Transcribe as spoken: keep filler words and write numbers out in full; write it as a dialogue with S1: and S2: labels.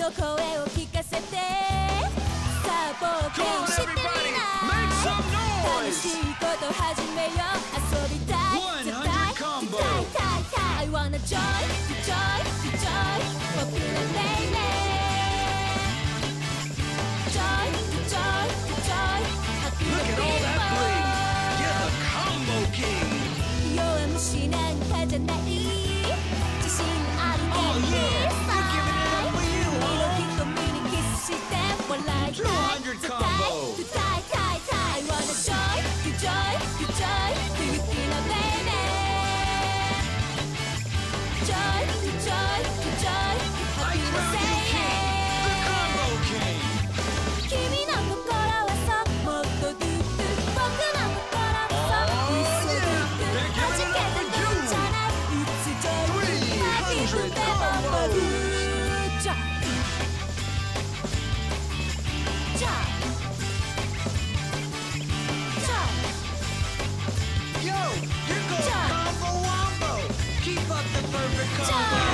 S1: の声を聞かせてさあ冒険してみない楽しいこと始めよう遊びたい絶対絶対たいたい I wanna joy joy joy popular baby joy joy joy happy people 弱虫なんかじゃない自信ある元気さ色瞳にキスして笑いたい絶対歌いたいたい I wanna joy you joy you joy 不雪な baby joy you joy you joy happy to say it 君の心はそうもっとドゥドゥ僕の心はそう嘘ドゥドゥ弾けてるんじゃない It's joy happy to be bubble
S2: Yo, here goes Combo Wombo. Keep up the perfect combo.